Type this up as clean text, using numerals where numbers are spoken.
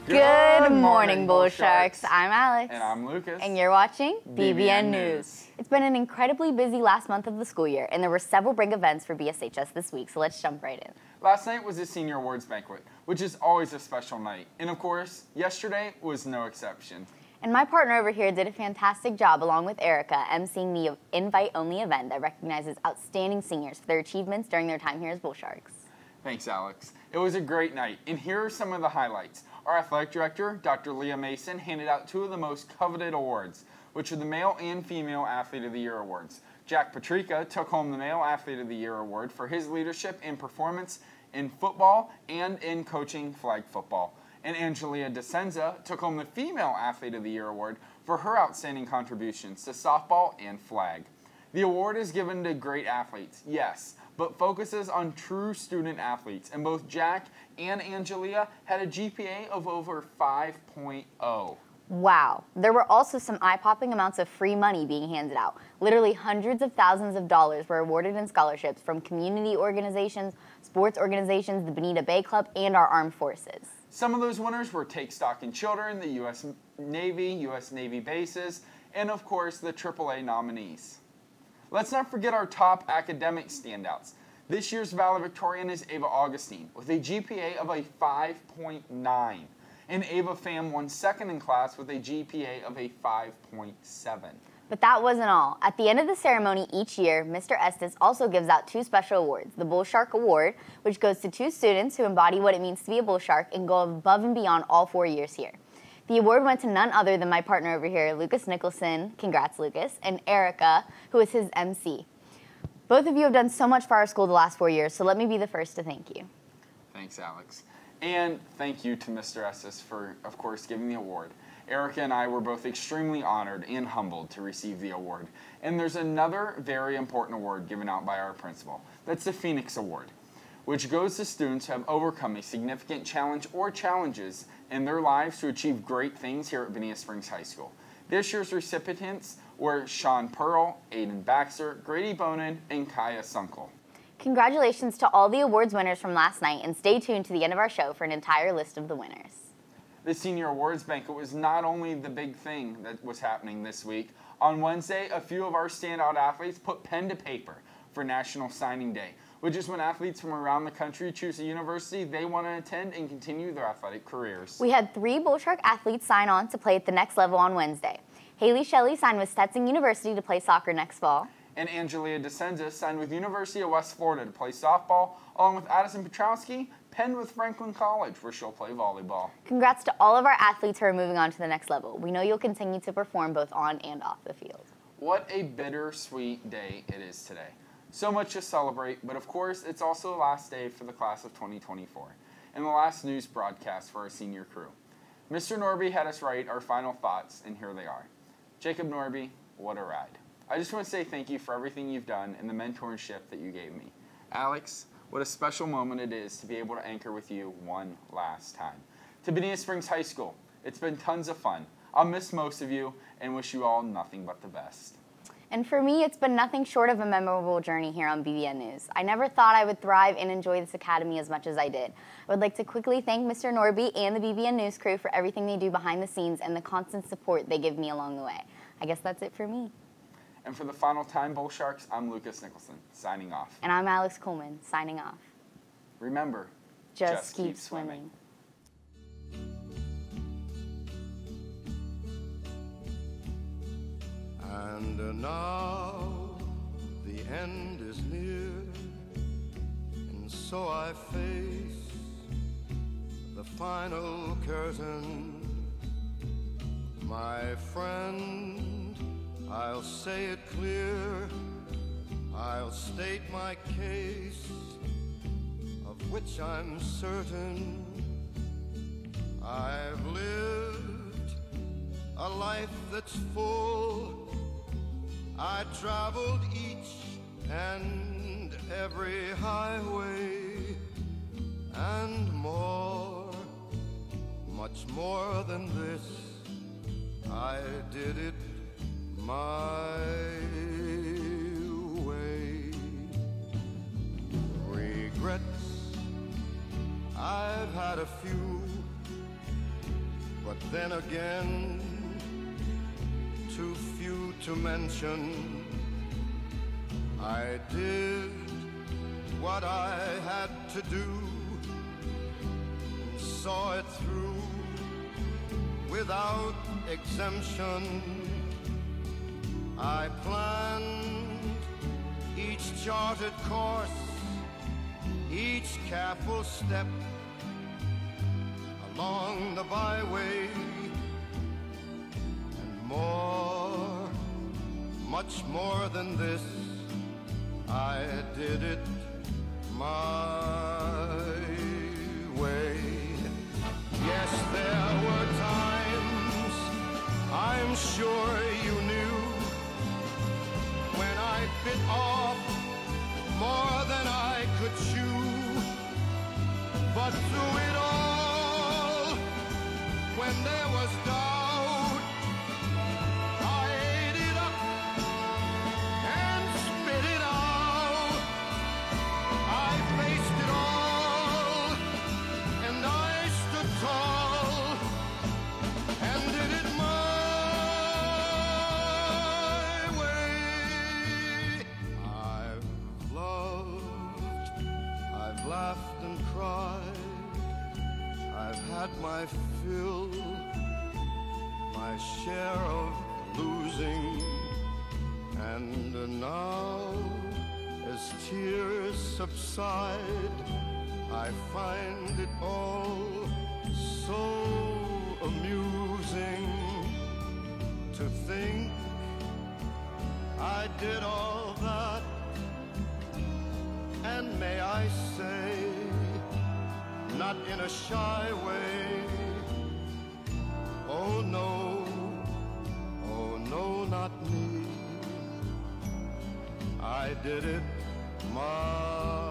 Good morning, Bull Sharks. I'm Alex. And I'm Lucas. And you're watching BBN News. It's been an incredibly busy last month of the school year, and there were several big events for BSHS this week, so let's jump right in. Last night was the Senior Awards Banquet, which is always a special night. And of course, yesterday was no exception. And my partner over here did a fantastic job, along with Erica, emceeing the invite-only event that recognizes outstanding seniors for their achievements during their time here as Bull Sharks. Thanks, Alex. It was a great night, and here are some of the highlights. Our athletic director, Dr. Leah Mason, handed out two of the most coveted awards, which are the Male and Female Athlete of the Year awards. Jack Patrica took home the Male Athlete of the Year award for his leadership and performance in football and in coaching flag football. And Angelia DeSenza took home the Female Athlete of the Year award for her outstanding contributions to softball and flag. The award is given to great athletes, yes, but focuses on true student athletes, and both Jack and Angelia had a GPA of over 5.0. Wow. There were also some eye-popping amounts of free money being handed out. Literally hundreds of thousands of dollars were awarded in scholarships from community organizations, sports organizations, the Bonita Bay Club, and our armed forces. Some of those winners were Take Stock in Children, the U.S. Navy bases, and of course the AAA nominees. Let's not forget our top academic standouts. This year's valedictorian is Ava Augustine with a GPA of a 5.9, and Ava Pham won second in class with a GPA of a 5.7. But that wasn't all. At the end of the ceremony each year, Mr. Estes also gives out two special awards. The Bull Shark Award, which goes to two students who embody what it means to be a bull shark and go above and beyond all 4 years here. The award went to none other than my partner over here, Lucas Nicholson, congrats Lucas, and Erica, who is his MC. Both of you have done so much for our school the last 4 years, so let me be the first to thank you. Thanks, Alex. And thank you to Mr. Estes for, of course, giving the award. Erica and I were both extremely honored and humbled to receive the award. And there's another very important award given out by our principal. That's the Phoenix Award, which goes to students who have overcome a significant challenge or challenges in their lives to achieve great things here at Bonita Springs High School. This year's recipients were Sean Pearl, Aiden Baxter, Grady Bonin, and Kaya Sunkel. Congratulations to all the awards winners from last night, and stay tuned to the end of our show for an entire list of the winners. The Senior Awards Banquet was not only the big thing that was happening this week. On Wednesday, a few of our standout athletes put pen to paper for National Signing Day, which is when athletes from around the country choose a university they want to attend and continue their athletic careers. We had 3 Bull Shark athletes sign on to play at the next level on Wednesday. Haley Shelley signed with Stetson University to play soccer next fall. And Angelia DeSenza signed with University of West Florida to play softball, along with Addison Petrowski, penned with Franklin College, where she'll play volleyball. Congrats to all of our athletes who are moving on to the next level. We know you'll continue to perform both on and off the field. What a bittersweet day it is today. So much to celebrate, but of course, it's also the last day for the class of 2024, and the last news broadcast for our senior crew. Mr. Norby had us write our final thoughts, and here they are. Jacob Norby, what a ride. I just want to say thank you for everything you've done and the mentorship that you gave me. Alex, what a special moment it is to be able to anchor with you one last time. To Bonita Springs High School, it's been tons of fun. I'll miss most of you and wish you all nothing but the best. And for me, it's been nothing short of a memorable journey here on BBN News. I never thought I would thrive and enjoy this academy as much as I did. I would like to quickly thank Mr. Norby and the BBN News crew for everything they do behind the scenes and the constant support they give me along the way. I guess that's it for me. And for the final time, Bull Sharks, I'm Lucas Nicholson, signing off. And I'm Alex Coleman, signing off. Remember, just keep swimming. And now the end is near, and so I face the final curtain. My friend, I'll say it clear, I'll state my case, of which I'm certain. I've lived a life that's full. I traveled each and every highway, and more, much more than this. I did it my way. Regrets, I've had a few, But then again, too few to mention, I did what I had to do, and saw it through without exemption. I planned each charted course, each careful step along the byway, and more, much more than this, I did it my way. Yes, there were times, I'm sure you knew, when I bit off more than I could chew. But through it all, when there was doubt, I ate it up and spit it out. I faced it all, and I stood tall, and did it my way. I've loved, I've laughed and cried, I've had my fill, my share of losing, and now, as tears subside, I find it all so amusing to think I did all that, and may I say, not in a shy way, oh no, not me, I did it my